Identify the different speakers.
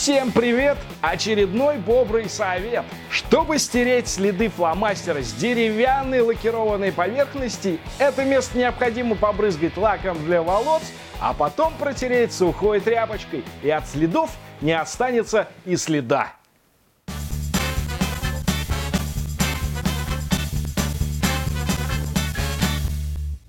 Speaker 1: Всем привет! Очередной бодрый совет. Чтобы стереть следы фломастера с деревянной лакированной поверхности, это место необходимо побрызгать лаком для волос, а потом протереть сухой тряпочкой, и от следов не останется и следа.